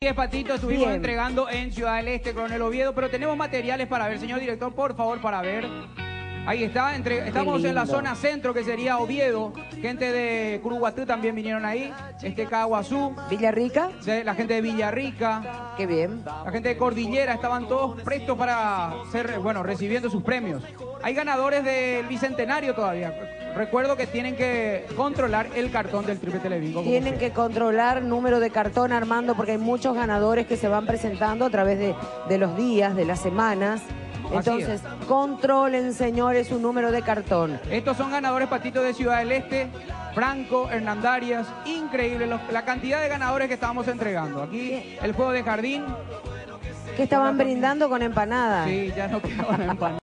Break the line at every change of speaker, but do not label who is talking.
Patito, estuvimos
Bien.
entregando en Ciudad del Este, Coronel Oviedo, pero tenemos materiales para ver, señor director, por favor, para ver. Ahí está, estamos en la zona centro, que sería Oviedo. Gente de Curuguatú también vinieron ahí. Caguazú.
¿Villarrica?
La gente de Villarrica.
Qué bien.
La gente de Cordillera, estaban todos prestos para ser, bueno, recibiendo sus premios. Hay ganadores del Bicentenario todavía. Recuerdo que tienen que controlar el cartón del Triple Telebingo.
Tienen que controlar número de cartón, Armando, porque hay muchos ganadores que se van presentando a través de los días, de las semanas. Entonces, controlen, señores, su número de cartón.
Estos son ganadores, Patito, de Ciudad del Este, Franco, Hernandarias. Increíble la cantidad de ganadores que estábamos entregando. Aquí el juego de jardín.
Que estaban brindando con empanadas.
Sí, ya no quedaban empanadas.